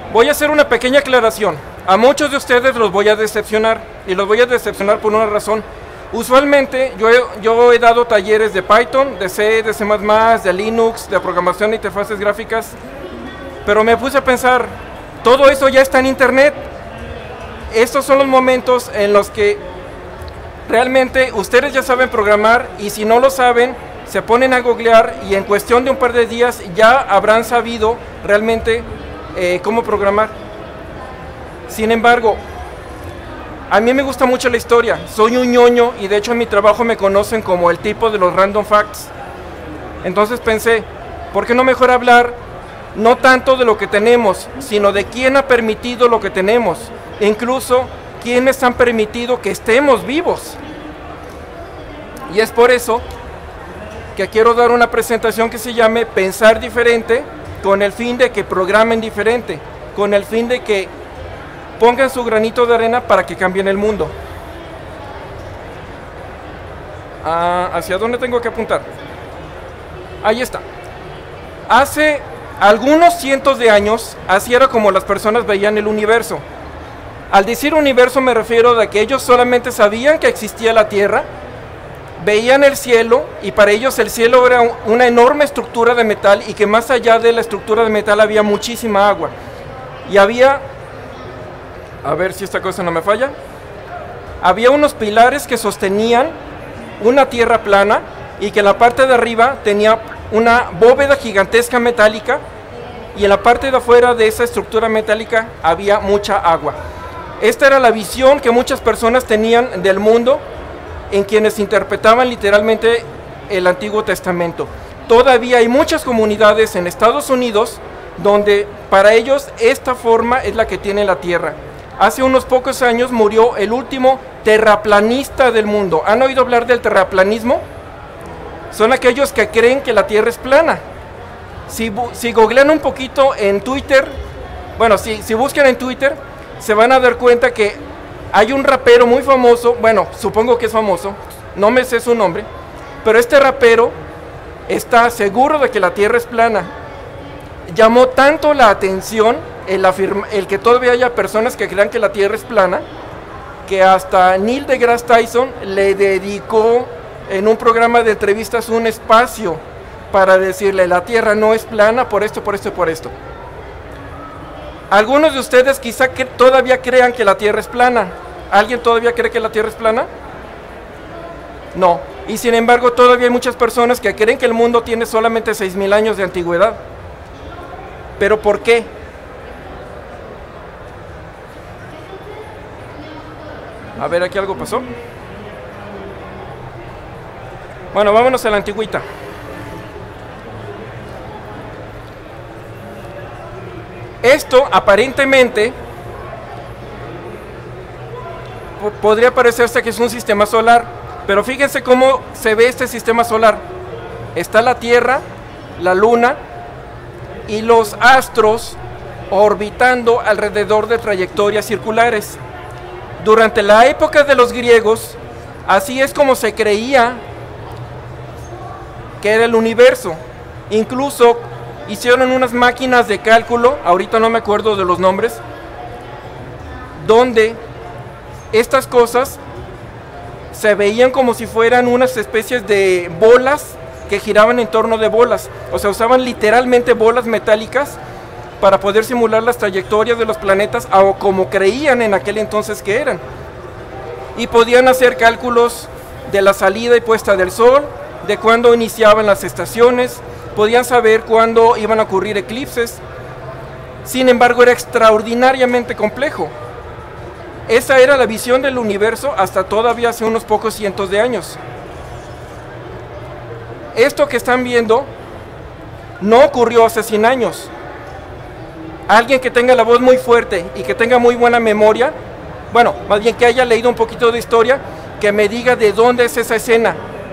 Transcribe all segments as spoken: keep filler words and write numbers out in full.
Voy a hacer una pequeña aclaración. A muchos de ustedes los voy a decepcionar, y los voy a decepcionar por una razón. Usualmente yo he, yo he dado talleres de Python, de C, de C más más, de Linux, de programación de interfaces gráficas, pero me puse a pensar, todo eso ya está en internet. Estos son los momentos en los que realmente ustedes ya saben programar, y si no lo saben, se ponen a googlear y en cuestión de un par de días ya habrán sabido realmente eh, cómo programar. Sin embargo, a mí me gusta mucho la historia, soy un ñoño y de hecho en mi trabajo me conocen como el tipo de los random facts. Entonces pensé, ¿por qué no mejor hablar no tanto de lo que tenemos, sino de quién ha permitido lo que tenemos, e incluso quiénes han permitido que estemos vivos? Y es por eso que quiero dar una presentación que se llame Pensar Diferente, con el fin de que programen diferente, con el fin de que pongan su granito de arena para que cambien el mundo. Ah, ¿hacia dónde tengo que apuntar? Ahí está. Hace algunos cientos de años, así era como las personas veían el universo. Al decir universo me refiero a que ellos solamente sabían que existía la Tierra, veían el cielo, y para ellos el cielo era una enorme estructura de metal, y que más allá de la estructura de metal había muchísima agua. Y había, a ver si esta cosa no me falla, había unos pilares que sostenían una tierra plana, y que en la parte de arriba tenía una bóveda gigantesca metálica, y en la parte de afuera de esa estructura metálica había mucha agua. Esta era la visión que muchas personas tenían del mundo, en quienes interpretaban literalmente el Antiguo Testamento. Todavía hay muchas comunidades en Estados Unidos donde para ellos esta forma es la que tiene la Tierra. Hace unos pocos años murió el último terraplanista del mundo. ¿Han oído hablar del terraplanismo? Son aquellos que creen que la Tierra es plana. Si, si googlean un poquito en Twitter, bueno, si, si buscan en Twitter, se van a dar cuenta que hay un rapero muy famoso, bueno, supongo que es famoso, no me sé su nombre, pero este rapero está seguro de que la Tierra es plana. Llamó tanto la atención el, afirma, el que todavía haya personas que crean que la Tierra es plana, que hasta Neil deGrasse Tyson le dedicó en un programa de entrevistas un espacio para decirle: la Tierra no es plana por esto, por esto y por esto. Algunos de ustedes quizá que todavía crean que la Tierra es plana. ¿Alguien todavía cree que la Tierra es plana? No. Y sin embargo todavía hay muchas personas que creen que el mundo tiene solamente seis mil años de antigüedad. ¿Pero por qué? A ver, aquí algo pasó. Bueno, vámonos a la antigüita. Esto aparentemente podría parecerse que es un sistema solar, pero fíjense cómo se ve este sistema solar. Está la Tierra, la Luna y los astros orbitando alrededor de trayectorias circulares. Durante la época de los griegos, así es como se creía que era el universo. Incluso hicieron unas máquinas de cálculo, ahorita no me acuerdo de los nombres, donde estas cosas se veían como si fueran unas especies de bolas que giraban en torno de bolas. O sea, usaban literalmente bolas metálicas para poder simular las trayectorias de los planetas, o como creían en aquel entonces que eran. Y podían hacer cálculos de la salida y puesta del sol, de cuándo iniciaban las estaciones, podían saber cuándo iban a ocurrir eclipses. Sin embargo, era extraordinariamente complejo. Esa era la visión del universo hasta todavía hace unos pocos cientos de años. Esto que están viendo no ocurrió hace cien años. Alguien que tenga la voz muy fuerte y que tenga muy buena memoria, bueno, más bien que haya leído un poquito de historia, que me diga de dónde es esa escena.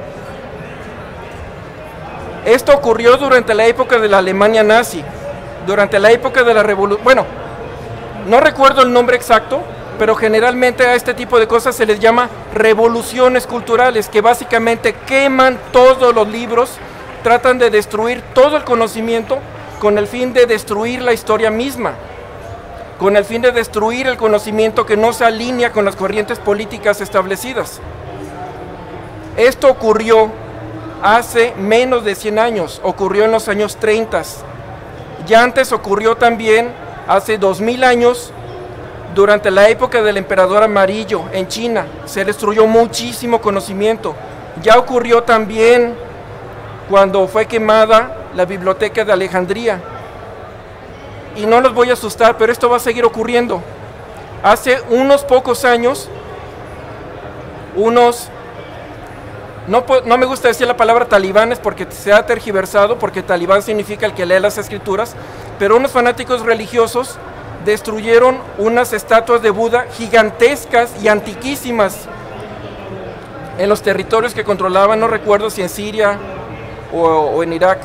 Esto ocurrió durante la época de la Alemania nazi, durante la época de la revolución. Bueno, no recuerdo el nombre exacto, pero generalmente a este tipo de cosas se les llama revoluciones culturales, que básicamente queman todos los libros, tratan de destruir todo el conocimiento con el fin de destruir la historia misma. con el fin de destruir el conocimiento que no se alinea con las corrientes políticas establecidas. Esto ocurrió hace menos de cien años, ocurrió en los años treinta. Ya antes ocurrió también hace dos mil años, durante la época del emperador Amarillo en China. Se destruyó muchísimo conocimiento. Ya ocurrió también cuando fue quemada la biblioteca de Alejandría. Y no los voy a asustar, pero esto va a seguir ocurriendo. Hace unos pocos años, unos, no, no me gusta decir la palabra talibanes porque se ha tergiversado, porque talibán significa el que lee las escrituras, pero unos fanáticos religiosos destruyeron unas estatuas de Buda gigantescas y antiquísimas en los territorios que controlaban, no recuerdo si en Siria o, o en Irak.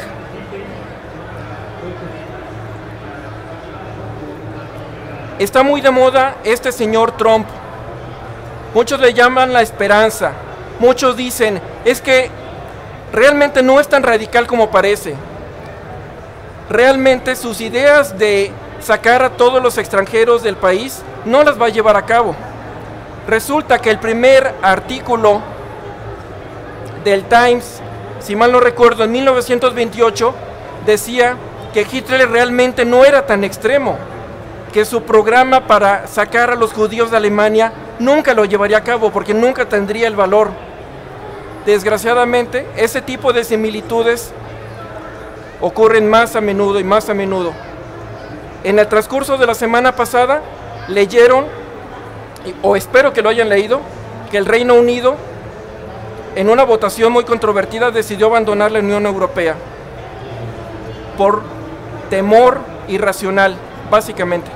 Está muy de moda este señor Trump. Muchos le llaman la esperanza. Muchos dicen, es que realmente no es tan radical como parece. Realmente sus ideas de sacar a todos los extranjeros del país no las va a llevar a cabo. Resulta que el primer artículo del Times, si mal no recuerdo, en mil novecientos veintiocho, decía que Hitler realmente no era tan extremo, que su programa para sacar a los judíos de Alemania nunca lo llevaría a cabo porque nunca tendría el valor. Desgraciadamente, ese tipo de similitudes ocurren más a menudo y más a menudo. En el transcurso de la semana pasada leyeron, o espero que lo hayan leído, que el Reino Unido, en una votación muy controvertida, decidió abandonar la Unión Europea por temor irracional, básicamente.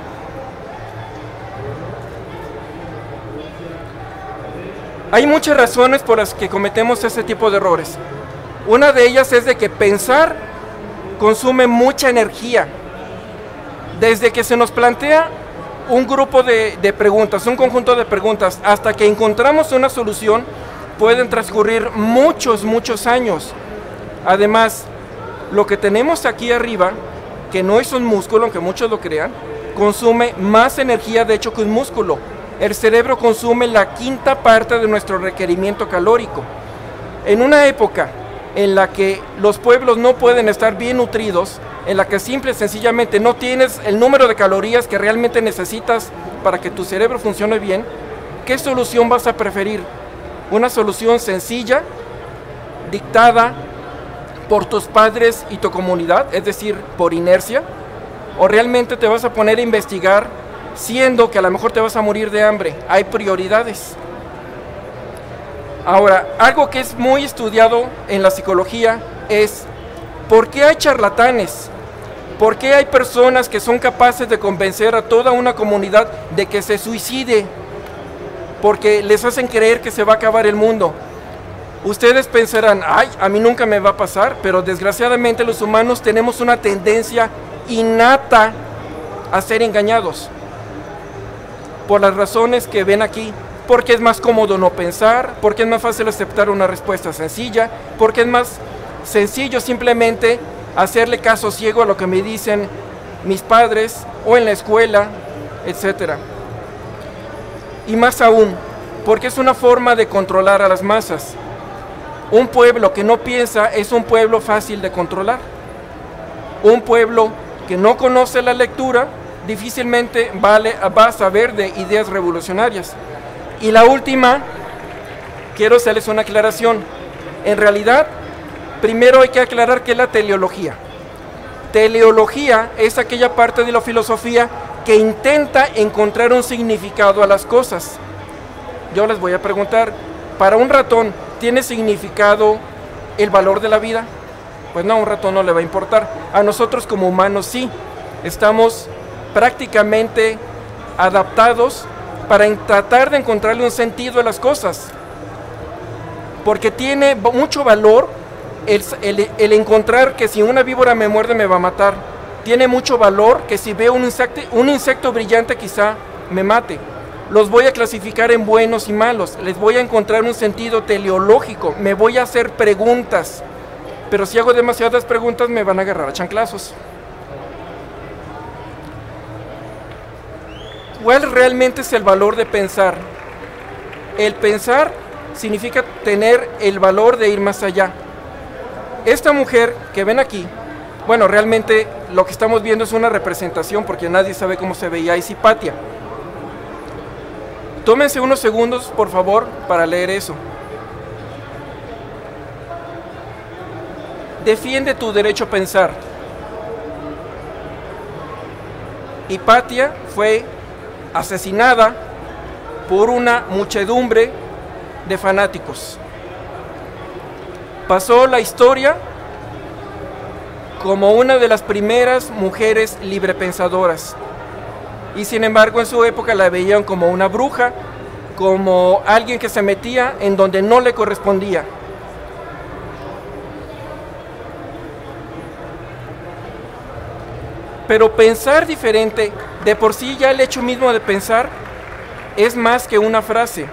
Hay muchas razones por las que cometemos ese tipo de errores. Una de ellas es de que pensar consume mucha energía. Desde que se nos plantea un grupo de, de preguntas, un conjunto de preguntas, hasta que encontramos una solución, pueden transcurrir muchos, muchos años. Además, lo que tenemos aquí arriba, que no es un músculo, aunque muchos lo crean, consume más energía de hecho que un músculo. El cerebro consume la quinta parte de nuestro requerimiento calórico. En una época en la que los pueblos no pueden estar bien nutridos, en la que simple y sencillamente no tienes el número de calorías que realmente necesitas para que tu cerebro funcione bien, ¿qué solución vas a preferir? ¿Una solución sencilla, dictada por tus padres y tu comunidad, es decir, por inercia? ¿O realmente te vas a poner a investigar, siendo que a lo mejor te vas a morir de hambre? Hay prioridades. Ahora, algo que es muy estudiado en la psicología es ¿por qué hay charlatanes? ¿Por qué hay personas que son capaces de convencer a toda una comunidad de que se suicide? Porque les hacen creer que se va a acabar el mundo. Ustedes pensarán, ay, a mí nunca me va a pasar, pero desgraciadamente los humanos tenemos una tendencia innata a ser engañados. Por las razones que ven aquí. Porque es más cómodo no pensar, porque es más fácil aceptar una respuesta sencilla, porque es más sencillo simplemente hacerle caso ciego a lo que me dicen mis padres o en la escuela, etcétera. Y más aún, porque es una forma de controlar a las masas. Un pueblo que no piensa es un pueblo fácil de controlar. Un pueblo que no conoce la lectura difícilmente vale, va a saber de ideas revolucionarias. Y la última, quiero hacerles una aclaración. En realidad, primero hay que aclarar qué es la teleología. Teleología es aquella parte de la filosofía que intenta encontrar un significado a las cosas. Yo les voy a preguntar, para un ratón, ¿tiene significado el valor de la vida? Pues no, a un ratón no le va a importar. A nosotros como humanos sí. Estamos prácticamente adaptados para tratar de encontrarle un sentido a las cosas, porque tiene mucho valor el, el, el encontrar que si una víbora me muerde me va a matar. Tiene mucho valor que si veo un insecto, un insecto brillante quizá me mate. Los voy a clasificar en buenos y malos, les voy a encontrar un sentido teleológico, me voy a hacer preguntas, pero si hago demasiadas preguntas me van a agarrar a chanclazos. ¿Cuál realmente es el valor de pensar? El pensar significa tener el valor de ir más allá. Esta mujer que ven aquí, bueno, realmente lo que estamos viendo es una representación porque nadie sabe cómo se veía Hipatia. Tómense unos segundos, por favor, para leer eso. Defiende tu derecho a pensar. Hipatia fue asesinada por una muchedumbre de fanáticos. Pasó la historia como una de las primeras mujeres librepensadoras. Y sin embargo en su época la veían como una bruja, como alguien que se metía en donde no le correspondía. Pero pensar diferente, de por sí ya el hecho mismo de pensar es más que una frase.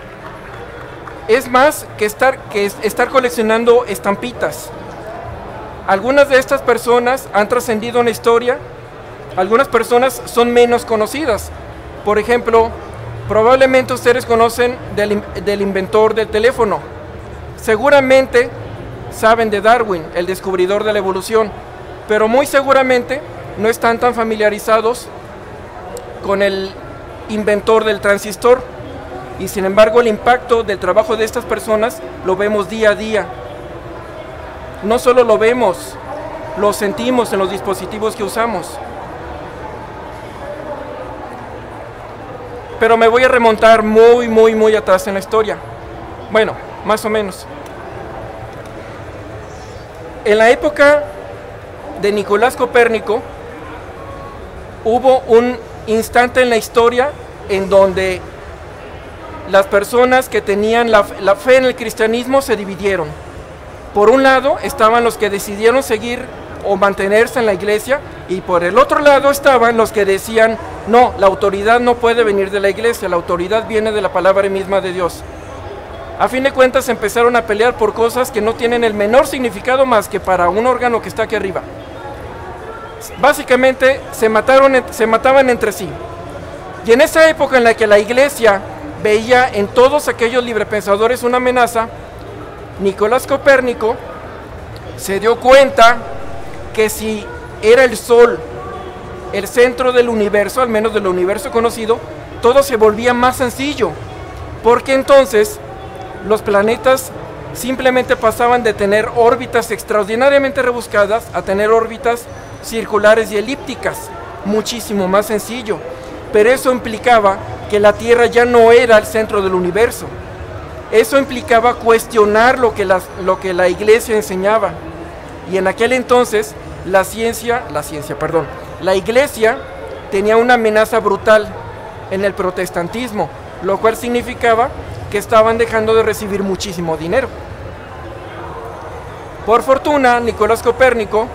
Es más que estar, que estar coleccionando estampitas. Algunas de estas personas han trascendido en la historia, algunas personas son menos conocidas. Por ejemplo, probablemente ustedes conocen del, del inventor del teléfono. Seguramente saben de Darwin, el descubridor de la evolución, pero muy seguramente no están tan familiarizados con el inventor del transistor. Y sin embargo el impacto del trabajo de estas personas lo vemos día a día. No solo lo vemos, lo sentimos en los dispositivos que usamos. Pero me voy a remontar muy, muy, muy atrás en la historia. Bueno, más o menos. En la época de Nicolás Copérnico, hubo un instante en la historia en donde las personas que tenían la, la fe en el cristianismo se dividieron. Por un lado estaban los que decidieron seguir o mantenerse en la iglesia, y por el otro lado estaban los que decían, no, la autoridad no puede venir de la iglesia, la autoridad viene de la palabra misma de Dios. A fin de cuentas empezaron a pelear por cosas que no tienen el menor significado más que para un órgano que está aquí arriba. Básicamente se, mataron, se mataban entre sí. Y en esa época en la que la iglesia veía en todos aquellos librepensadores una amenaza, Nicolás Copérnico se dio cuenta que si era el Sol el centro del universo, al menos del universo conocido, todo se volvía más sencillo, porque entonces los planetas simplemente pasaban de tener órbitas extraordinariamente rebuscadas a tener órbitas circulares y elípticas, muchísimo más sencillo. Pero eso implicaba que la Tierra ya no era el centro del universo. Eso implicaba cuestionar lo que, las, lo que la iglesia enseñaba. Y en aquel entonces la ciencia, la ciencia, perdón, la iglesia tenía una amenaza brutal en el protestantismo, lo cual significaba que estaban dejando de recibir muchísimo dinero. Por fortuna, Nicolás Copérnico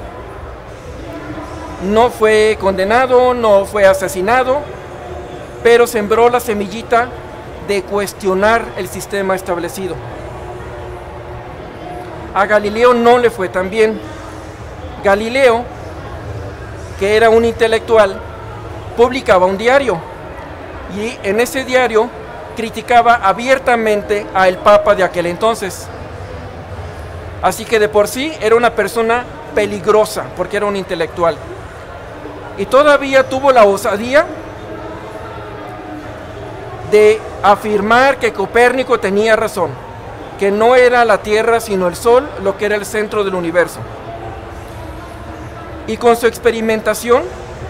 no fue condenado, no fue asesinado, pero sembró la semillita de cuestionar el sistema establecido. A Galileo no le fue tan bien. Galileo, que era un intelectual, publicaba un diario, y en ese diario criticaba abiertamente al Papa de aquel entonces. Así que de por sí era una persona peligrosa, porque era un intelectual. Y todavía tuvo la osadía de afirmar que Copérnico tenía razón, que no era la Tierra sino el Sol lo que era el centro del universo. Y con su experimentación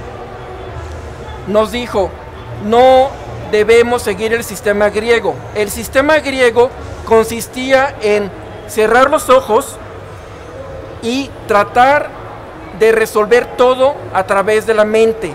nos dijo, no debemos seguir el sistema griego. El sistema griego consistía en cerrar los ojos y tratar de resolver todo a través de la mente.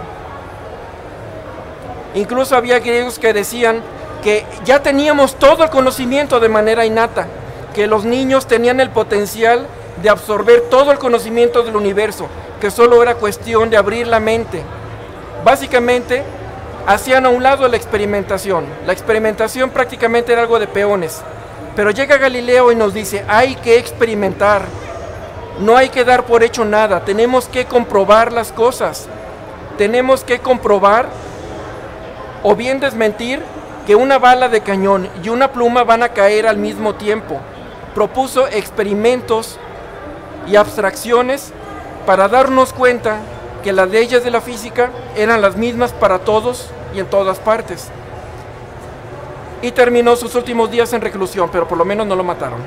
Incluso había griegos que decían que ya teníamos todo el conocimiento de manera innata, que los niños tenían el potencial de absorber todo el conocimiento del universo, que solo era cuestión de abrir la mente. Básicamente hacían a un lado la experimentación. La experimentación prácticamente era algo de peones. Pero llega Galileo y nos dice, hay que experimentar, no hay que dar por hecho nada, tenemos que comprobar las cosas, tenemos que comprobar o bien desmentir que una bala de cañón y una pluma van a caer al mismo tiempo. Propuso experimentos y abstracciones para darnos cuenta que las leyes de la física eran las mismas para todos y en todas partes. Y terminó sus últimos días en reclusión, pero por lo menos no lo mataron.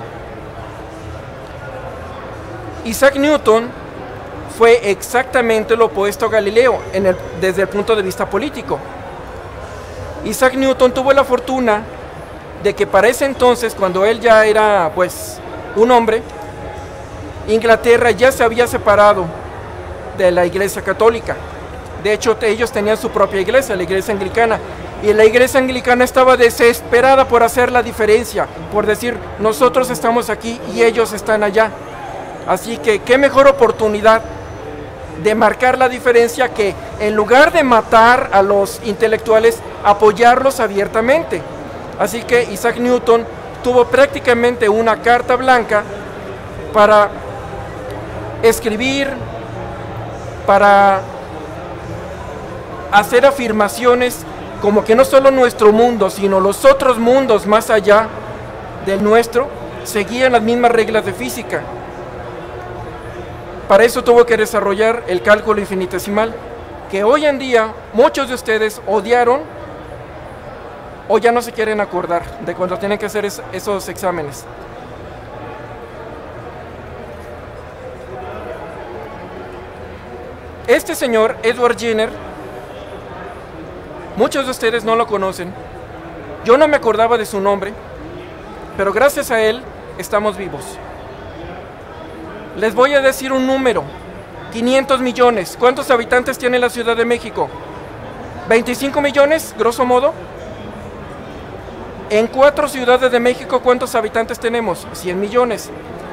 Isaac Newton fue exactamente lo opuesto a Galileo en el, desde el punto de vista político. Isaac Newton tuvo la fortuna de que para ese entonces, cuando él ya era pues un hombre, Inglaterra ya se había separado de la Iglesia Católica. De hecho, ellos tenían su propia iglesia, la Iglesia Anglicana, y la Iglesia Anglicana estaba desesperada por hacer la diferencia, por decir, nosotros estamos aquí y ellos están allá. Así que, qué mejor oportunidad de marcar la diferencia que, en lugar de matar a los intelectuales, apoyarlos abiertamente. Así que Isaac Newton tuvo prácticamente una carta blanca para escribir, para hacer afirmaciones como que no solo nuestro mundo, sino los otros mundos más allá del nuestro, seguían las mismas reglas de física. Para eso tuvo que desarrollar el cálculo infinitesimal, que hoy en día muchos de ustedes odiaron o ya no se quieren acordar de cuando tienen que hacer es, esos exámenes. Este señor, Edward Jenner, muchos de ustedes no lo conocen. Yo no me acordaba de su nombre, pero gracias a él estamos vivos. Les voy a decir un número, quinientos millones. ¿Cuántos habitantes tiene la Ciudad de México? ¿veinticinco millones, grosso modo? En cuatro ciudades de México, ¿cuántos habitantes tenemos? cien millones.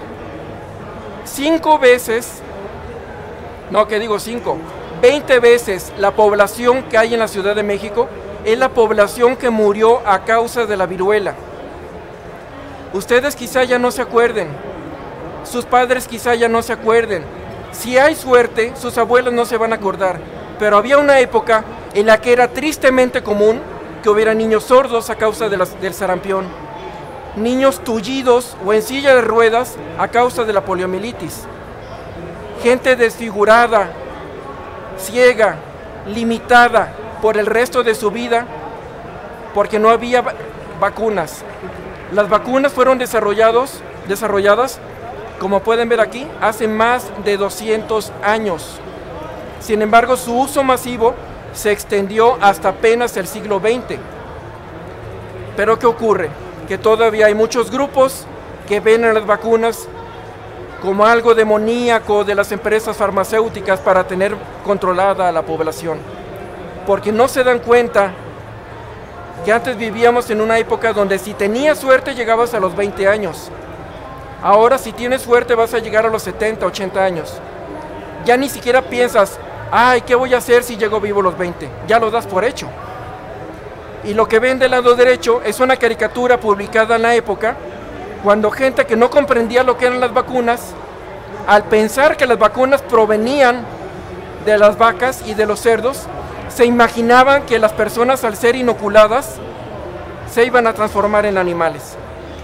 Cinco veces, no, ¿qué digo cinco? veinte veces la población que hay en la Ciudad de México es la población que murió a causa de la viruela. Ustedes quizá ya no se acuerden, sus padres quizá ya no se acuerden. Si hay suerte, sus abuelos no se van a acordar, pero había una época en la que era tristemente común que hubiera niños sordos a causa de las, del sarampión, niños tullidos o en silla de ruedas a causa de la poliomielitis, gente desfigurada, ciega, limitada por el resto de su vida porque no había vacunas. Las vacunas fueron desarrollados, desarrolladas, como pueden ver aquí, hace más de doscientos años. Sin embargo, su uso masivo se extendió hasta apenas el siglo veinte. Pero ¿qué ocurre? Que todavía hay muchos grupos que ven a las vacunas como algo demoníaco de las empresas farmacéuticas para tener controlada a la población. Porque no se dan cuenta que antes vivíamos en una época donde si tenías suerte llegabas a los veinte años. Ahora si tienes suerte vas a llegar a los setenta, ochenta años. Ya ni siquiera piensas, ay, ¿qué voy a hacer si llego vivo a los veinte? Ya lo das por hecho. Y lo que ven del lado derecho es una caricatura publicada en la época, cuando gente que no comprendía lo que eran las vacunas, al pensar que las vacunas provenían de las vacas y de los cerdos, se imaginaban que las personas al ser inoculadas se iban a transformar en animales.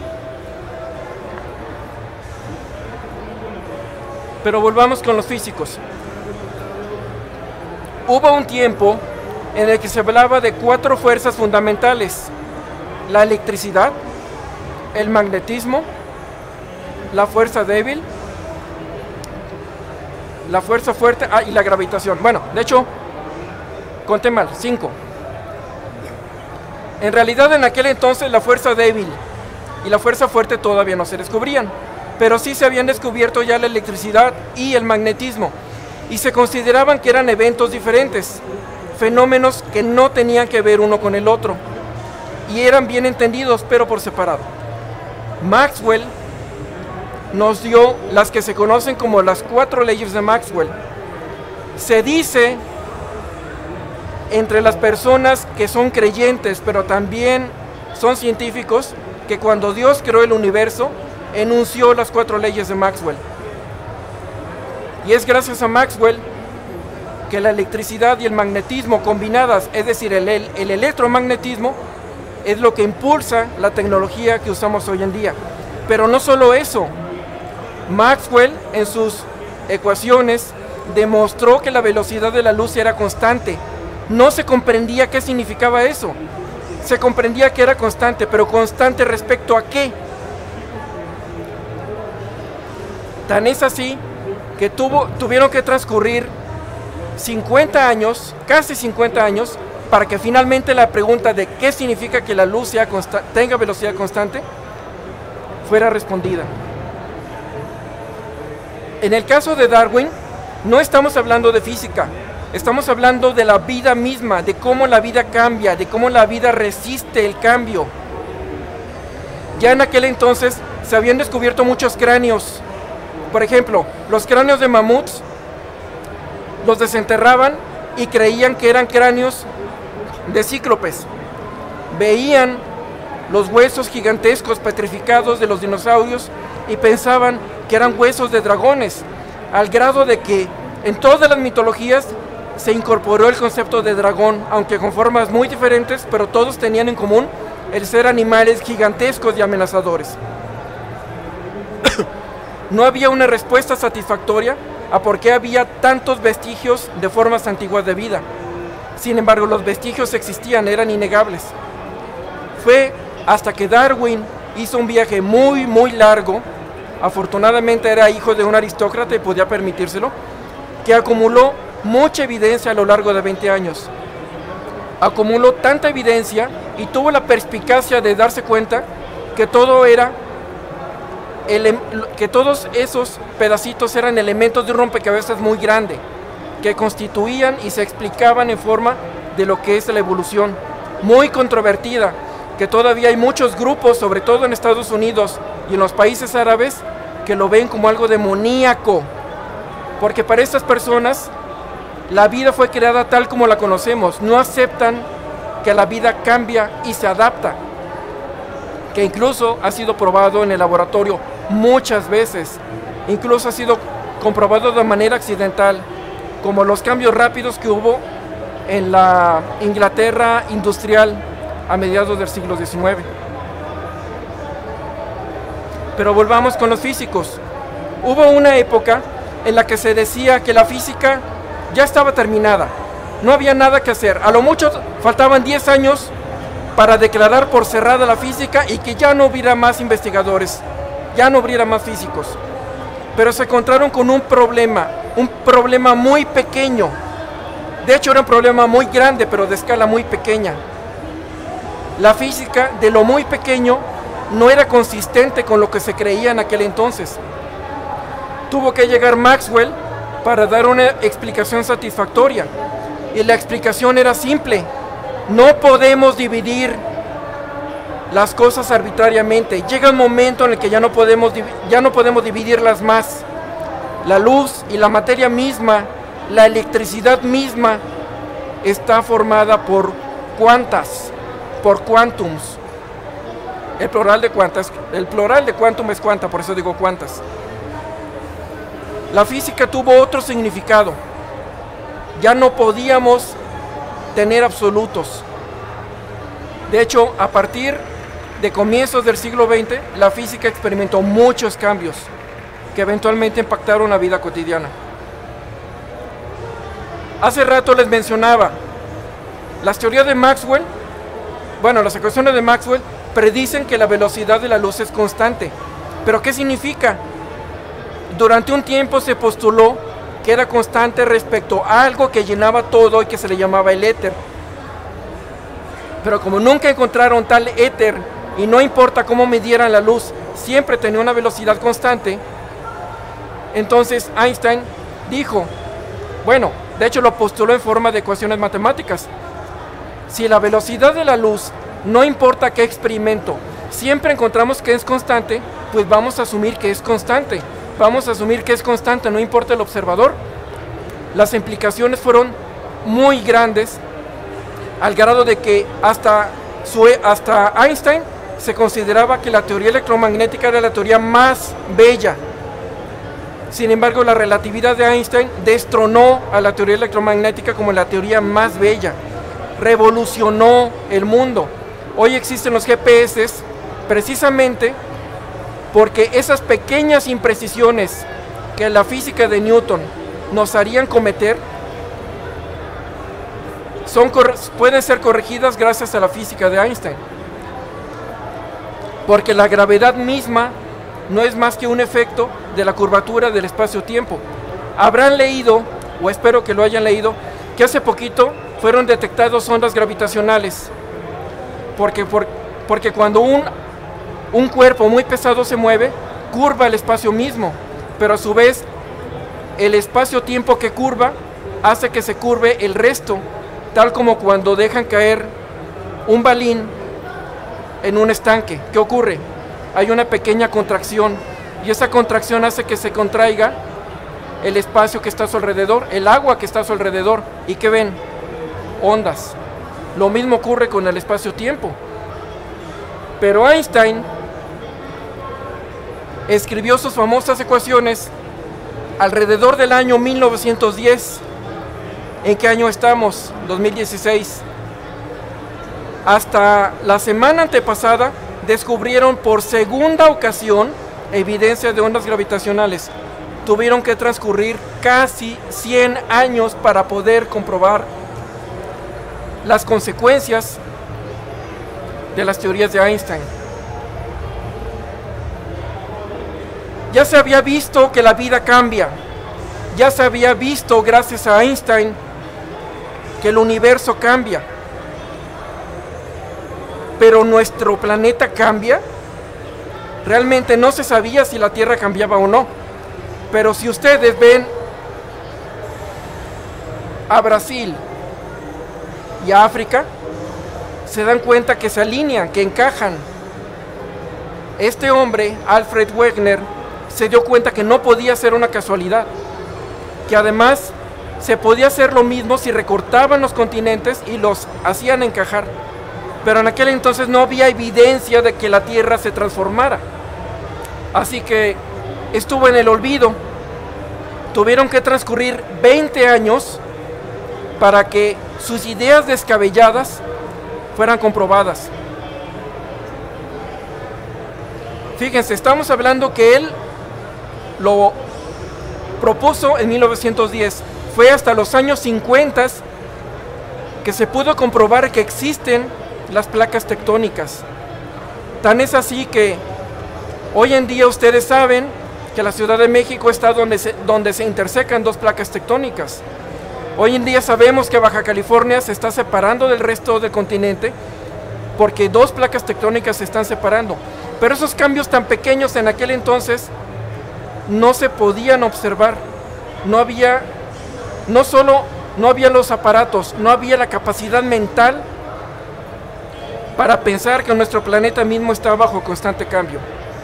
Pero volvamos con los físicos. Hubo un tiempo en el que se hablaba de cuatro fuerzas fundamentales: la electricidad, el magnetismo, la fuerza débil, la fuerza fuerte ah, y la gravitación. Bueno, de hecho, conté mal, cinco. En realidad, en aquel entonces la fuerza débil y la fuerza fuerte todavía no se descubrían, pero sí se habían descubierto ya la electricidad y el magnetismo, y se consideraban que eran eventos diferentes, fenómenos que no tenían que ver uno con el otro, y eran bien entendidos, pero por separado. Maxwell nos dio las que se conocen como las cuatro leyes de Maxwell. Se dice entre las personas que son creyentes, pero también son científicos, que cuando Dios creó el universo, enunció las cuatro leyes de Maxwell. Y es gracias a Maxwell que la electricidad y el magnetismo combinadas, es decir, el, el, el electromagnetismo, es lo que impulsa la tecnología que usamos hoy en día. Pero no solo eso, Maxwell en sus ecuaciones demostró que la velocidad de la luz era constante. No se comprendía qué significaba eso. Se comprendía que era constante, pero constante respecto a qué. Tan es así que tuvo, tuvieron que transcurrir cincuenta años, casi cincuenta años, para que finalmente la pregunta de qué significa que la luz sea tenga velocidad constante fuera respondida. En el caso de Darwin, no estamos hablando de física, estamos hablando de la vida misma, de cómo la vida cambia, de cómo la vida resiste el cambio. Ya en aquel entonces se habían descubierto muchos cráneos. Por ejemplo, los cráneos de mamuts los desenterraban y creían que eran cráneos de cíclopes. Veían los huesos gigantescos petrificados de los dinosaurios y pensaban que eran huesos de dragones, al grado de que en todas las mitologías se incorporó el concepto de dragón, aunque con formas muy diferentes, pero todos tenían en común el ser animales gigantescos y amenazadores. No había una respuesta satisfactoria a por qué había tantos vestigios de formas antiguas de vida. Sin embargo, los vestigios existían, eran innegables. Fue hasta que Darwin hizo un viaje muy, muy largo, afortunadamente era hijo de un aristócrata y podía permitírselo, que acumuló mucha evidencia a lo largo de veinte años. Acumuló tanta evidencia y tuvo la perspicacia de darse cuenta que todo era Ele que todos esos pedacitos eran elementos de un rompecabezas muy grande, que constituían y se explicaban en forma de lo que es la evolución, muy controvertida, que todavía hay muchos grupos, sobre todo en Estados Unidos y en los países árabes, que lo ven como algo demoníaco, porque para estas personas la vida fue creada tal como la conocemos, no aceptan que la vida cambia y se adapta, que incluso ha sido probado en el laboratorio muchas veces, incluso ha sido comprobado de manera accidental, como los cambios rápidos que hubo en la Inglaterra industrial a mediados del siglo diecinueve. Pero volvamos con los físicos. Hubo una época en la que se decía que la física ya estaba terminada, no había nada que hacer, a lo mucho faltaban diez años para declarar por cerrada la física y que ya no hubiera más investigadores, ya no hubiera más físicos. Pero se encontraron con un problema, un problema muy pequeño. De hecho era un problema muy grande, pero de escala muy pequeña. La física, de lo muy pequeño, no era consistente con lo que se creía en aquel entonces. Tuvo que llegar Maxwell para dar una explicación satisfactoria. Y la explicación era simple: no podemos dividir las cosas arbitrariamente. Llega un momento en el que ya no podemos, ya no podemos dividirlas más. La luz y la materia misma, la electricidad misma, está formada por cuantas, por quantums. El plural de cuantas, el plural de quantum es cuanta, por eso digo cuantas. La física tuvo otro significado. Ya no podíamos tener absolutos. De hecho, a partir de comienzos del siglo veinte, la física experimentó muchos cambios que eventualmente impactaron la vida cotidiana. Hace rato les mencionaba, las teorías de Maxwell, bueno, las ecuaciones de Maxwell predicen que la velocidad de la luz es constante. ¿Pero qué significa? Durante un tiempo se postuló que era constante respecto a algo que llenaba todo y que se le llamaba el éter. Pero como nunca encontraron tal éter, y no importa cómo midieran la luz, siempre tenía una velocidad constante, entonces Einstein dijo, bueno, de hecho lo postuló en forma de ecuaciones matemáticas: si la velocidad de la luz, no importa qué experimento, siempre encontramos que es constante, pues vamos a asumir que es constante, vamos a asumir que es constante, no importa el observador. Las implicaciones fueron muy grandes, al grado de que hasta, su, hasta Einstein se consideraba que la teoría electromagnética era la teoría más bella. Sin embargo, la relatividad de Einstein destronó a la teoría electromagnética como la teoría más bella, revolucionó el mundo. Hoy existen los G P S precisamente porque esas pequeñas imprecisiones que la física de Newton nos harían cometer son, pueden ser corregidas gracias a la física de Einstein. Porque la gravedad misma no es más que un efecto de la curvatura del espacio-tiempo. Habrán leído, o espero que lo hayan leído, que hace poquito fueron detectados ondas gravitacionales. Porque, por, porque cuando un, un cuerpo muy pesado se mueve, curva el espacio mismo, pero a su vez el espacio-tiempo que curva hace que se curve el resto, tal como cuando dejan caer un balín en un estanque. ¿Qué ocurre? Hay una pequeña contracción y esa contracción hace que se contraiga el espacio que está a su alrededor, el agua que está a su alrededor. ¿Y qué ven? Ondas. Lo mismo ocurre con el espacio-tiempo. Pero Einstein escribió sus famosas ecuaciones alrededor del año mil novecientos diez. ¿En qué año estamos? dos mil dieciséis. Hasta la semana antepasada descubrieron por segunda ocasión evidencia de ondas gravitacionales. Tuvieron que transcurrir casi cien años para poder comprobar las consecuencias de las teorías de Einstein. Ya se había visto que la vida cambia. Ya se había visto, gracias a Einstein, que el universo cambia. Pero nuestro planeta cambia. Realmente no se sabía si la Tierra cambiaba o no. Pero si ustedes ven a Brasil y a África, se dan cuenta que se alinean, que encajan. Este hombre, Alfred Wegener, se dio cuenta que no podía ser una casualidad, que además se podía hacer lo mismo si recortaban los continentes y los hacían encajar. Pero en aquel entonces no había evidencia de que la Tierra se transformara. Así que estuvo en el olvido. Tuvieron que transcurrir veinte años para que sus ideas descabelladas fueran comprobadas. Fíjense, estamos hablando que él lo propuso en mil novecientos diez. Fue hasta los años cincuenta que se pudo comprobar que existen las placas tectónicas. Tan es así que hoy en día ustedes saben que la Ciudad de México está donde se, donde se intersecan dos placas tectónicas. Hoy en día sabemos que Baja California se está separando del resto del continente porque dos placas tectónicas se están separando. Pero esos cambios tan pequeños en aquel entonces no se podían observar. No había, no solo no había los aparatos, no había la capacidad mental para pensar que nuestro planeta mismo está bajo constante cambio.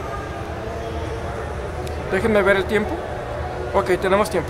Déjenme ver el tiempo. Ok, tenemos tiempo.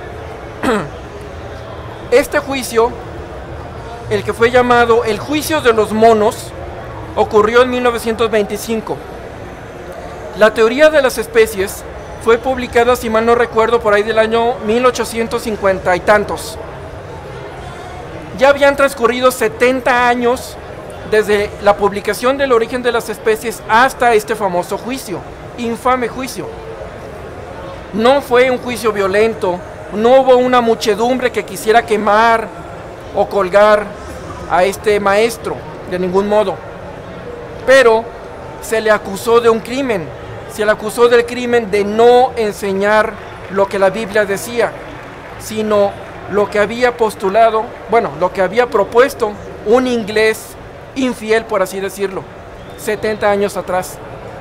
Este juicio, el que fue llamado el juicio de los monos, ocurrió en mil novecientos veinticinco. La teoría de las especies fue publicada, si mal no recuerdo, por ahí del año mil ochocientos cincuenta y tantos. Ya habían transcurrido setenta años desde la publicación del origen de las especies hasta este famoso juicio, infame juicio. No fue un juicio violento, no hubo una muchedumbre que quisiera quemar o colgar a este maestro, de ningún modo. Pero se le acusó de un crimen, se le acusó del crimen de no enseñar lo que la Biblia decía, sino lo que había postulado, bueno, lo que había propuesto un inglés infiel, por así decirlo, setenta años atrás.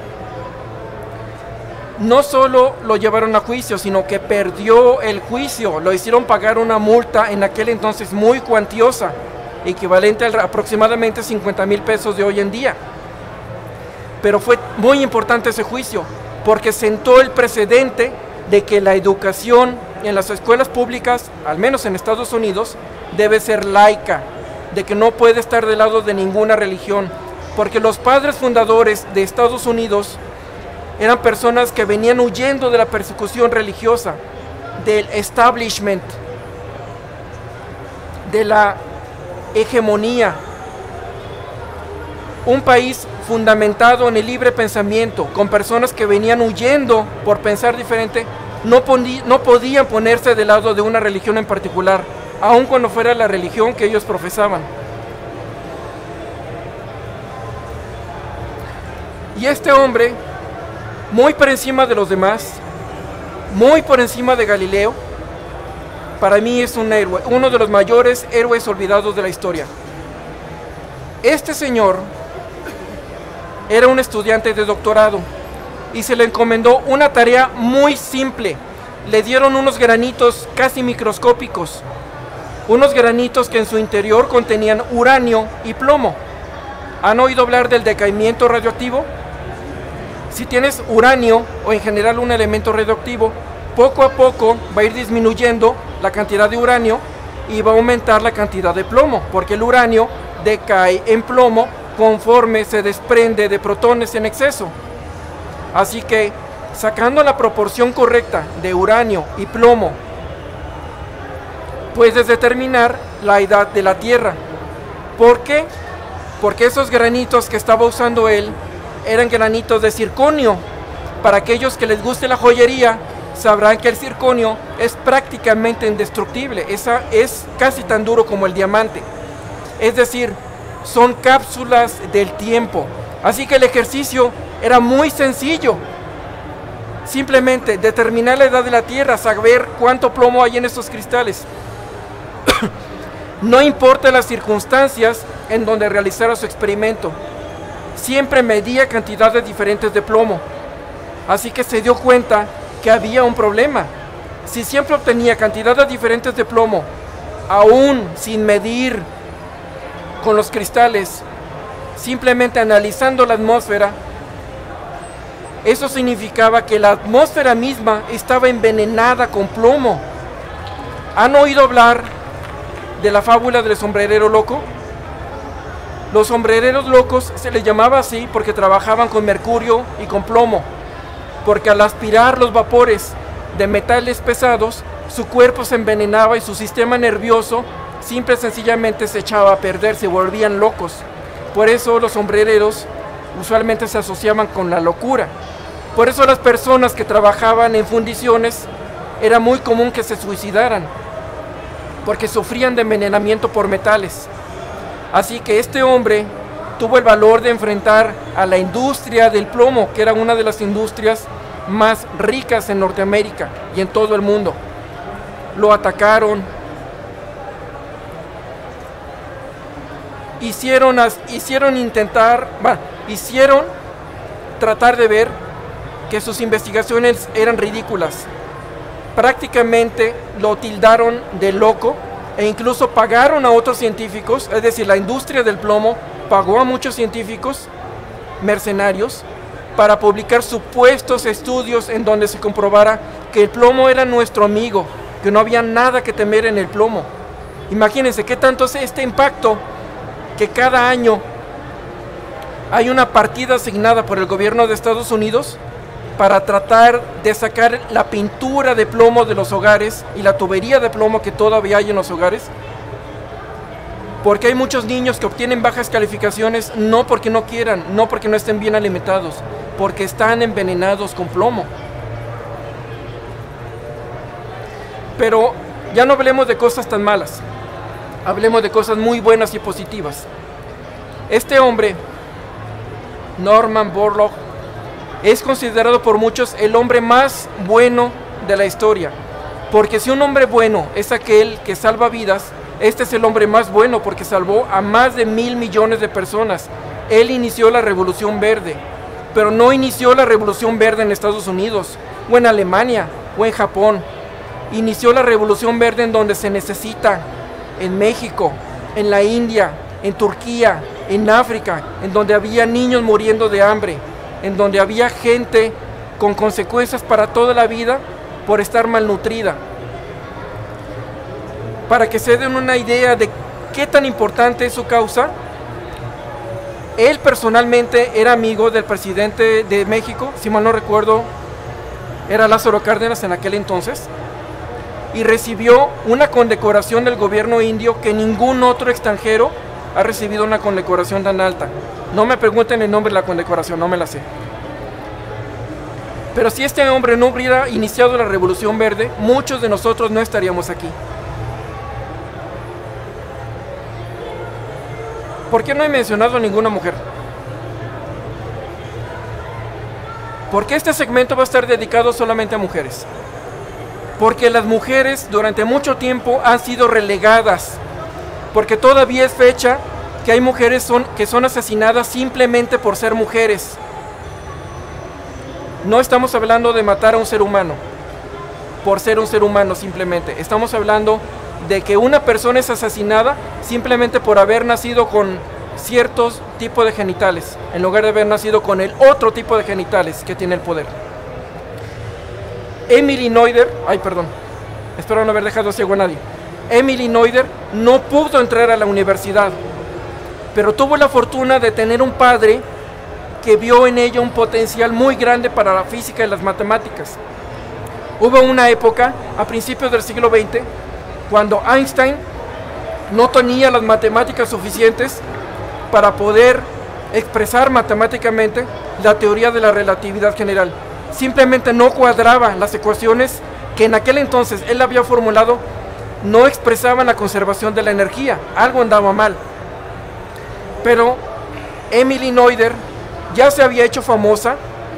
No solo lo llevaron a juicio, sino que perdió el juicio, lo hicieron pagar una multa en aquel entonces muy cuantiosa, equivalente a aproximadamente cincuenta mil pesos de hoy en día. Pero fue muy importante ese juicio, porque sentó el precedente de que la educación en las escuelas públicas, al menos en Estados Unidos, debe ser laica, de que no puede estar del lado de ninguna religión, porque los padres fundadores de Estados Unidos eran personas que venían huyendo de la persecución religiosa, del establishment, de la hegemonía. Un país fundamentado en el libre pensamiento, con personas que venían huyendo por pensar diferente, no, no podían ponerse del lado de una religión en particular, aun cuando fuera la religión que ellos profesaban. Y este hombre, muy por encima de los demás, muy por encima de Galileo, para mí es un héroe, uno de los mayores héroes olvidados de la historia. Este señor era un estudiante de doctorado y se le encomendó una tarea muy simple. Le dieron unos granitos casi microscópicos, unos granitos que en su interior contenían uranio y plomo. ¿Han oído hablar del decaimiento radioactivo? Si tienes uranio o en general un elemento radioactivo, poco a poco va a ir disminuyendo la cantidad de uranio y va a aumentar la cantidad de plomo, porque el uranio decae en plomo conforme se desprende de protones en exceso. Así que, sacando la proporción correcta de uranio y plomo, puedes determinar la edad de la Tierra. ¿Por qué? Porque esos granitos que estaba usando él eran granitos de circonio. Para aquellos que les guste la joyería, sabrán que el circonio es prácticamente indestructible, Esa es casi tan duro como el diamante. Es decir, son cápsulas del tiempo. Así que el ejercicio era muy sencillo. Simplemente determinar la edad de la Tierra, saber cuánto plomo hay en estos cristales. No importa las circunstancias en donde realizara su experimento, siempre medía cantidades diferentes de plomo. Así que se dio cuenta que había un problema. Si siempre obtenía cantidades diferentes de plomo, aún sin medir con los cristales, simplemente analizando la atmósfera, eso significaba que la atmósfera misma estaba envenenada con plomo. ¿Han oído hablar de la fábula del sombrerero loco? Los sombrereros locos se les llamaba así porque trabajaban con mercurio y con plomo, porque al aspirar los vapores de metales pesados, su cuerpo se envenenaba y su sistema nervioso simple y sencillamente se echaba a perder, se volvían locos. Por eso los sombrereros usualmente se asociaban con la locura. Por eso las personas que trabajaban en fundiciones era muy común que se suicidaran, porque sufrían de envenenamiento por metales. Así que este hombre tuvo el valor de enfrentar a la industria del plomo, que era una de las industrias más ricas en Norteamérica y en todo el mundo. Lo atacaron, hicieron, hicieron intentar, bueno, hicieron tratar de ver que sus investigaciones eran ridículas. Prácticamente lo tildaron de loco e incluso pagaron a otros científicos, es decir, la industria del plomo pagó a muchos científicos mercenarios para publicar supuestos estudios en donde se comprobara que el plomo era nuestro amigo, que no había nada que temer en el plomo. Imagínense qué tanto es este impacto, que cada año hay una partida asignada por el gobierno de Estados Unidos para tratar de sacar la pintura de plomo de los hogares y la tubería de plomo que todavía hay en los hogares, porque hay muchos niños que obtienen bajas calificaciones no porque no quieran, no porque no estén bien alimentados, porque están envenenados con plomo. Pero ya no hablemos de cosas tan malas, hablemos de cosas muy buenas y positivas. Este hombre, Norman Borlaug, es considerado por muchos el hombre más bueno de la historia, porque si un hombre bueno es aquel que salva vidas, este es el hombre más bueno porque salvó a más de mil millones de personas. Él inició la Revolución Verde, pero no inició la Revolución Verde en Estados Unidos, o en Alemania, o en Japón. Inició la Revolución Verde en donde se necesita, en México, en la India, en Turquía, en África, en donde había niños muriendo de hambre, en donde había gente con consecuencias para toda la vida por estar malnutrida. Para que se den una idea de qué tan importante es su causa, Él personalmente era amigo del presidente de México, si mal no recuerdo, era Lázaro Cárdenas en aquel entonces, y recibió una condecoración del gobierno indio que ningún otro extranjero ha recibido una condecoración tan alta. No me pregunten el nombre de la condecoración, no me la sé. Pero si este hombre no hubiera iniciado la Revolución Verde, muchos de nosotros no estaríamos aquí. ¿Por qué no he mencionado a ninguna mujer? Porque este segmento va a estar dedicado solamente a mujeres. Porque las mujeres durante mucho tiempo han sido relegadas. Porque todavía es fecha que hay mujeres son, que son asesinadas simplemente por ser mujeres. No estamos hablando de matar a un ser humano por ser un ser humano simplemente. Estamos hablando de que una persona es asesinada simplemente por haber nacido con ciertos tipos de genitales, en lugar de haber nacido con el otro tipo de genitales que tiene el poder. Emily Noether, ay perdón, espero no haber dejado ciego a nadie. Emily Noether no pudo entrar a la universidad, pero tuvo la fortuna de tener un padre que vio en ella un potencial muy grande para la física y las matemáticas. Hubo una época, a principios del siglo veinte, cuando Einstein no tenía las matemáticas suficientes para poder expresar matemáticamente la teoría de la relatividad general. Simplemente no cuadraba las ecuaciones que en aquel entonces él había formulado, no expresaban la conservación de la energía, algo andaba mal. Pero Emily Noether ya se había hecho famosa,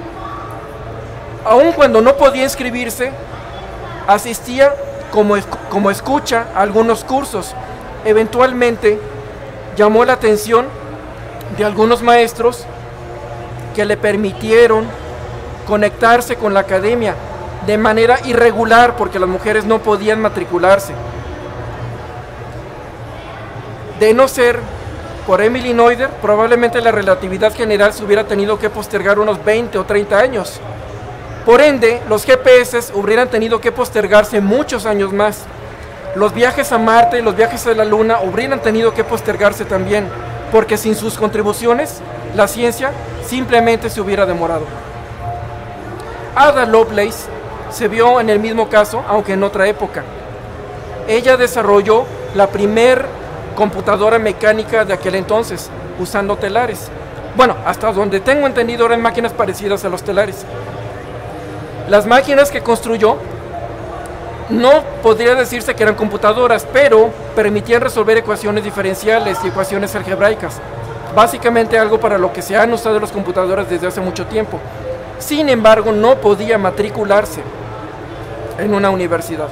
aun cuando no podía inscribirse, asistía como, como escucha a algunos cursos. Eventualmente llamó la atención de algunos maestros que le permitieron conectarse con la academia de manera irregular, porque las mujeres no podían matricularse. De no ser por Emily Noether, probablemente la relatividad general se hubiera tenido que postergar unos veinte o treinta años. Por ende, los G P S hubieran tenido que postergarse muchos años más. Los viajes a Marte y los viajes a la Luna hubieran tenido que postergarse también, porque sin sus contribuciones, la ciencia simplemente se hubiera demorado. Ada Lovelace se vio en el mismo caso, aunque en otra época. Ella desarrolló la primer computadora mecánica de aquel entonces, usando telares. Bueno, hasta donde tengo entendido eran máquinas parecidas a los telares. Las máquinas que construyó no podría decirse que eran computadoras, pero permitían resolver ecuaciones diferenciales y ecuaciones algebraicas. Básicamente algo para lo que se han usado las computadoras desde hace mucho tiempo. Sin embargo, no podía matricularse en una universidad.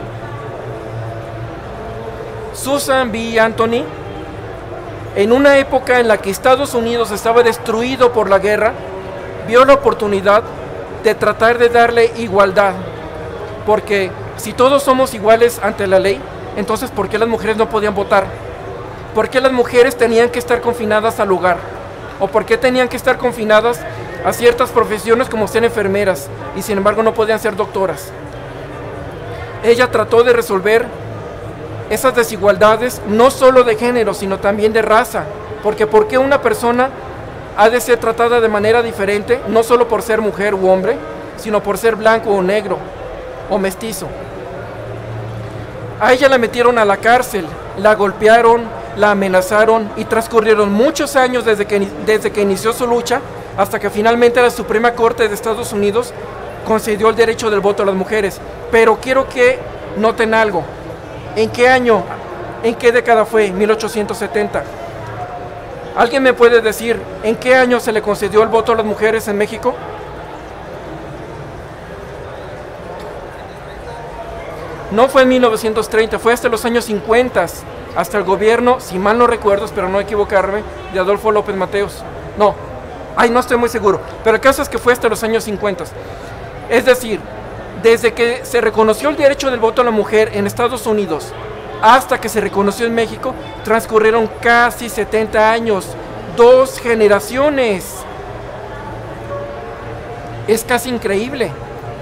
Susan B. Anthony, en una época en la que Estados Unidos estaba destruido por la guerra, vio la oportunidad de tratar de darle igualdad, porque si todos somos iguales ante la ley, entonces ¿por qué las mujeres no podían votar? ¿Por qué las mujeres tenían que estar confinadas al hogar? ¿O por qué tenían que estar confinadas a ciertas profesiones como ser enfermeras y sin embargo no podían ser doctoras? Ella trató de resolver esas desigualdades, no solo de género, sino también de raza, porque ¿por qué una persona ha de ser tratada de manera diferente, no solo por ser mujer u hombre, sino por ser blanco o negro o mestizo? A ella la metieron a la cárcel, la golpearon, la amenazaron y transcurrieron muchos años desde que, desde que inició su lucha hasta que finalmente la Suprema Corte de Estados Unidos concedió el derecho del voto a las mujeres. Pero quiero que noten algo. ¿En qué año, en qué década fue? mil ochocientos setenta. ¿Alguien me puede decir en qué año se le concedió el voto a las mujeres en México? No fue en mil novecientos treinta, fue hasta los años cincuenta, hasta el gobierno, si mal no recuerdo, espero no equivocarme, de Adolfo López Mateos. No, ay, no estoy muy seguro, pero el caso es que fue hasta los años cincuenta. Es decir, desde que se reconoció el derecho del voto a la mujer en Estados Unidos hasta que se reconoció en México, transcurrieron casi setenta años, dos generaciones. Es casi increíble.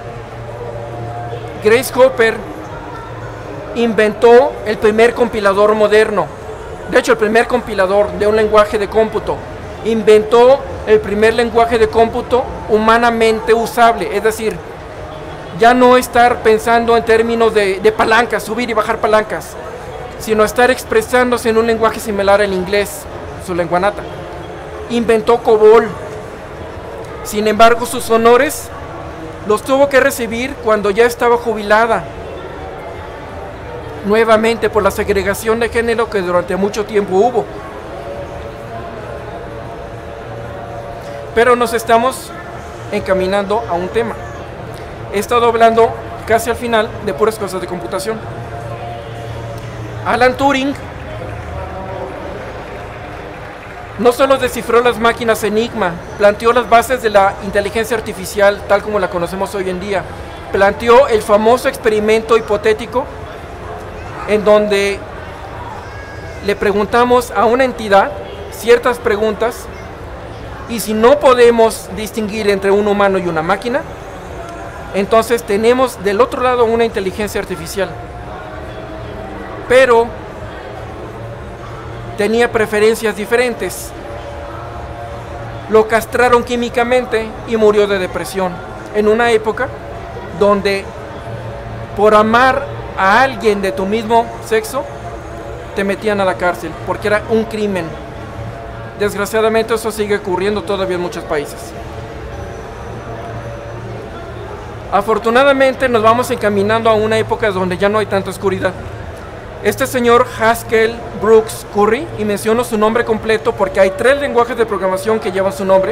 Grace Hopper inventó el primer compilador moderno, de hecho el primer compilador de un lenguaje de cómputo, inventó el primer lenguaje de cómputo humanamente usable, es decir, ya no estar pensando en términos de, de palancas, subir y bajar palancas, sino estar expresándose en un lenguaje similar al inglés, su lengua nata. Inventó COBOL. Sin embargo, sus honores los tuvo que recibir cuando ya estaba jubilada, nuevamente por la segregación de género que durante mucho tiempo hubo. Pero nos estamos encaminando a un tema. He estado hablando casi al final de puras cosas de computación. Alan Turing no solo descifró las máquinas Enigma, planteó las bases de la inteligencia artificial tal como la conocemos hoy en día, planteó el famoso experimento hipotético en donde le preguntamos a una entidad ciertas preguntas y si no podemos distinguir entre un humano y una máquina, entonces tenemos del otro lado una inteligencia artificial. Pero tenía preferencias diferentes. Lo castraron químicamente y murió de depresión en una época donde por amar a alguien de tu mismo sexo te metían a la cárcel porque era un crimen. Desgraciadamente eso sigue ocurriendo todavía en muchos países. Afortunadamente nos vamos encaminando a una época donde ya no hay tanta oscuridad. Este señor Haskell Brooks Curry, y menciono su nombre completo porque hay tres lenguajes de programación que llevan su nombre,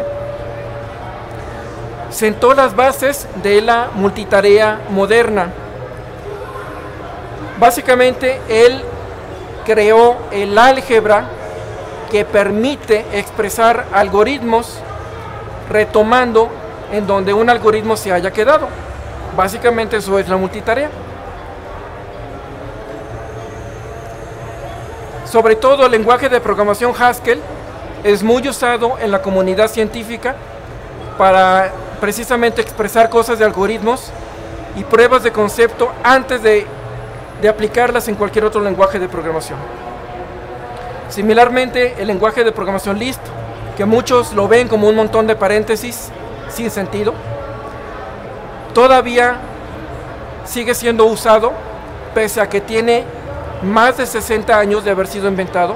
sentó las bases de la multitarea moderna. Básicamente él creó el álgebra que permite expresar algoritmos retomando en donde un algoritmo se haya quedado. Básicamente eso es la multitarea. Sobre todo el lenguaje de programación Haskell es muy usado en la comunidad científica para precisamente expresar cosas de algoritmos y pruebas de concepto antes de, de aplicarlas en cualquier otro lenguaje de programación. Similarmente, el lenguaje de programación Lisp, que muchos lo ven como un montón de paréntesis sin sentido, todavía sigue siendo usado pese a que tiene más de sesenta años de haber sido inventado,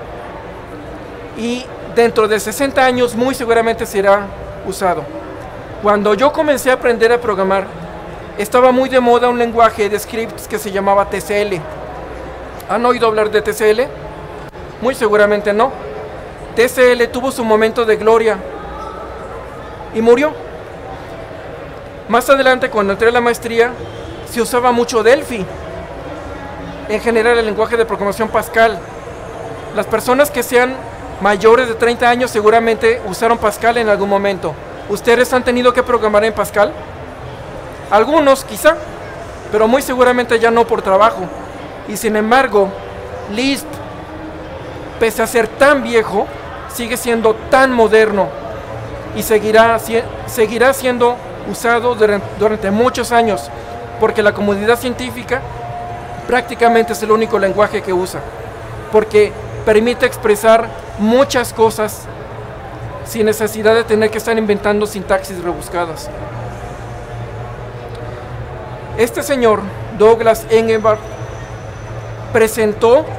y dentro de sesenta años muy seguramente será usado. Cuando yo comencé a aprender a programar, estaba muy de moda un lenguaje de scripts que se llamaba T C L. ¿Han oído hablar de T C L? Muy seguramente no. T C L tuvo su momento de gloria y murió. Más adelante, cuando entré a la maestría, se usaba mucho Delphi. En general, el lenguaje de programación Pascal. Las personas que sean mayores de treinta años seguramente usaron Pascal en algún momento. ¿Ustedes han tenido que programar en Pascal? Algunos quizá, pero muy seguramente ya no por trabajo. Y sin embargo, Lisp, pese a ser tan viejo, sigue siendo tan moderno y seguirá, seguirá siendo usado durante, durante muchos años, porque la comunidad científica prácticamente es el único lenguaje que usa, porque permite expresar muchas cosas sin necesidad de tener que estar inventando sintaxis rebuscadas. Este señor, Douglas Engelbart, presentó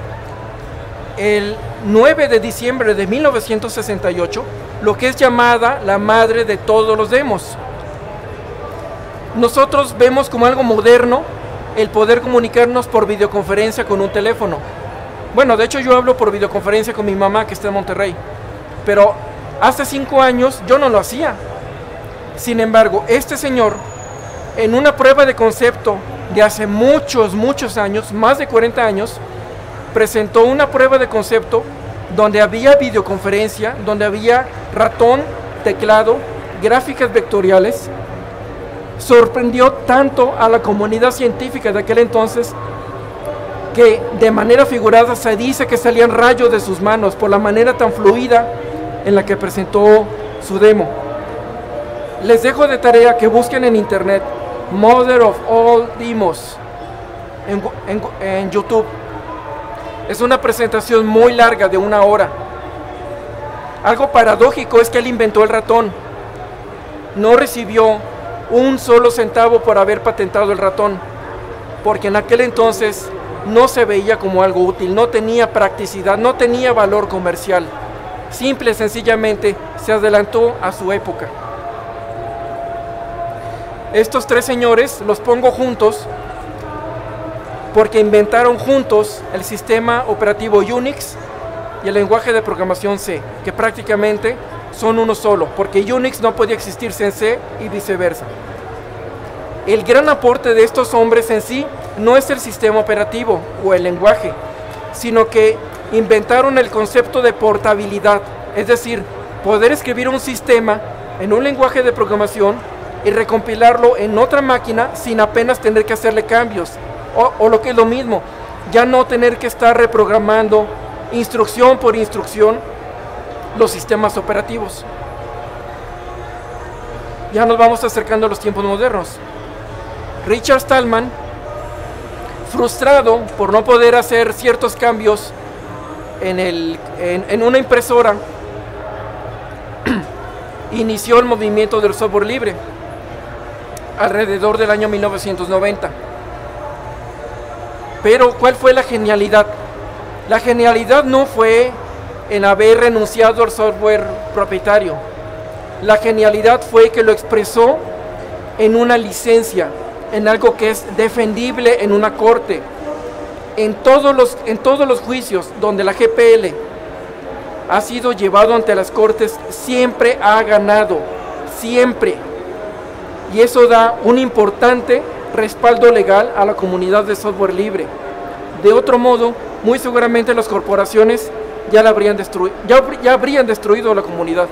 el nueve de diciembre de mil novecientos sesenta y ocho lo que es llamada la madre de todos los demos. Nosotros vemos como algo moderno el poder comunicarnos por videoconferencia con un teléfono. Bueno, de hecho yo hablo por videoconferencia con mi mamá que está en Monterrey, pero hace cinco años yo no lo hacía. Sin embargo, este señor, en una prueba de concepto de hace muchos, muchos años, más de cuarenta años, presentó una prueba de concepto donde había videoconferencia, donde había ratón, teclado, gráficas vectoriales. Sorprendió tanto a la comunidad científica de aquel entonces que de manera figurada se dice que salían rayos de sus manos por la manera tan fluida en la que presentó su demo. Les dejo de tarea que busquen en internet Mother of All Demos en, en, en YouTube. Es una presentación muy larga de una hora Algo paradójico es que él inventó el ratón. No recibió un solo centavo por haber patentado el ratón, porque en aquel entonces no se veía como algo útil, no tenía practicidad, no tenía valor comercial. Simple y sencillamente se adelantó a su época. Estos tres señores los pongo juntos porque inventaron juntos el sistema operativo Unix y el lenguaje de programación C, que prácticamente son uno solo, porque Unix no podía existir sin C y viceversa. El gran aporte de estos hombres en sí no es el sistema operativo o el lenguaje, sino que inventaron el concepto de portabilidad, es decir, poder escribir un sistema en un lenguaje de programación y recompilarlo en otra máquina sin apenas tener que hacerle cambios, o, o lo que es lo mismo, ya no tener que estar reprogramando instrucción por instrucción los sistemas operativos. Ya nos vamos acercando a los tiempos modernos. Richard Stallman, frustrado por no poder hacer ciertos cambios en, el, en, en una impresora, inició el movimiento del software libre alrededor del año mil novecientos noventa. Pero ¿cuál fue la genialidad? La genialidad no fue en haber renunciado al software propietario. La genialidad fue que lo expresó en una licencia, en algo que es defendible en una corte. En todos los, en todos los juicios donde la G P L ha sido llevado ante las cortes, siempre ha ganado, siempre. Y eso da un importante respaldo legal a la comunidad de software libre. De otro modo, muy seguramente las corporaciones ya, la habrían, destru ya, ya habrían destruido la comunidad.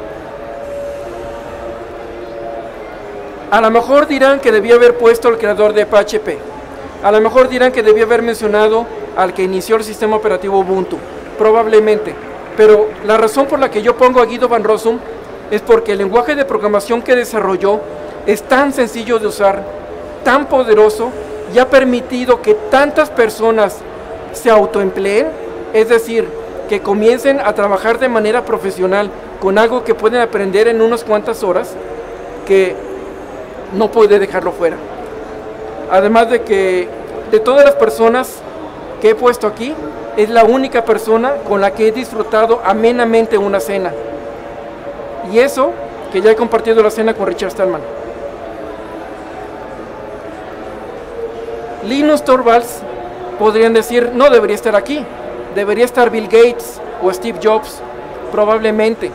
A lo mejor dirán que debía haber puesto al creador de P H P. A lo mejor dirán que debía haber mencionado al que inició el sistema operativo Ubuntu. Probablemente. Pero la razón por la que yo pongo a Guido van Rossum es porque el lenguaje de programación que desarrolló es tan sencillo de usar, tan poderoso, y ha permitido que tantas personas se autoempleen, es decir, que comiencen a trabajar de manera profesional con algo que pueden aprender en unas cuantas horas, que no puede dejarlo fuera. Además de que de todas las personas que he puesto aquí, es la única persona con la que he disfrutado amenamente una cena. Y eso, que ya he compartido la cena con Richard Stallman. Linus Torvalds, podrían decir, no debería estar aquí, debería estar Bill Gates o Steve Jobs, probablemente.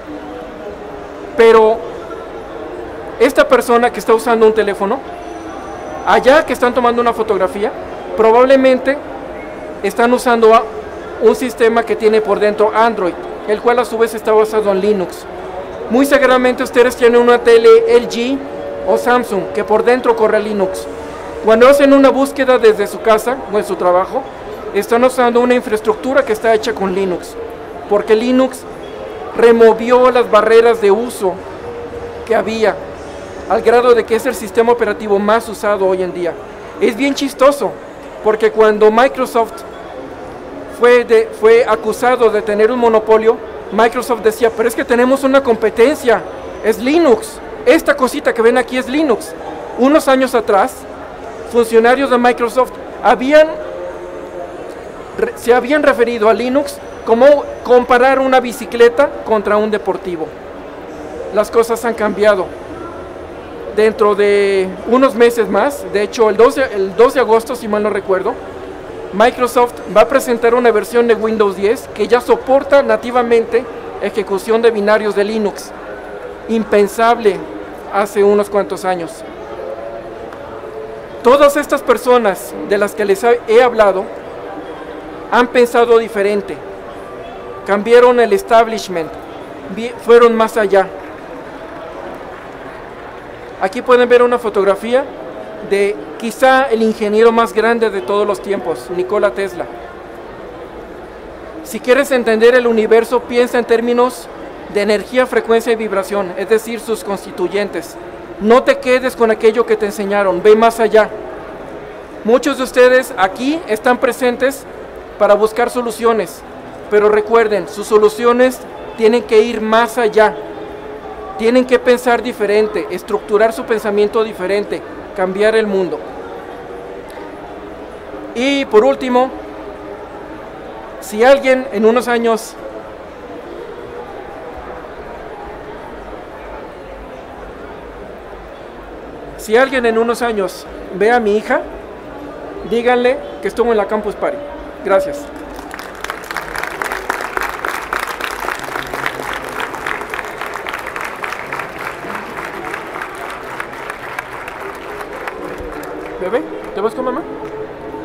Pero esta persona que está usando un teléfono, allá que están tomando una fotografía, probablemente están usando un sistema que tiene por dentro Android, el cual a su vez está basado en Linux. Muy seguramente ustedes tienen una tele L G o Samsung que por dentro corre Linux. Cuando hacen una búsqueda desde su casa o en su trabajo, están usando una infraestructura que está hecha con Linux, porque Linux removió las barreras de uso que había, al grado de que es el sistema operativo más usado hoy en día. Es bien chistoso, porque cuando Microsoft fue, de, fue acusado de tener un monopolio, Microsoft decía, pero es que tenemos una competencia, es Linux, esta cosita que ven aquí es Linux. Unos años atrás, funcionarios de Microsoft habían, se habían referido a Linux como comparar una bicicleta contra un deportivo. Las cosas han cambiado. Dentro de unos meses más, de hecho el dos de agosto, si mal no recuerdo, Microsoft va a presentar una versión de Windows diez que ya soporta nativamente ejecución de binarios de Linux. Impensable hace unos cuantos años. Todas estas personas de las que les he hablado han pensado diferente, cambiaron el establishment, fueron más allá. Aquí pueden ver una fotografía de quizá el ingeniero más grande de todos los tiempos, Nikola Tesla. Si quieres entender el universo, piensa en términos de energía, frecuencia y vibración, es decir, sus constituyentes. No te quedes con aquello que te enseñaron, ve más allá. Muchos de ustedes aquí están presentes para buscar soluciones, pero recuerden, sus soluciones tienen que ir más allá, tienen que pensar diferente, estructurar su pensamiento diferente, cambiar el mundo. Y por último, si alguien en unos años si alguien en unos años ve a mi hija, díganle que estuvo en la Campus Party. Gracias. Bebé, ¿te vas con mamá?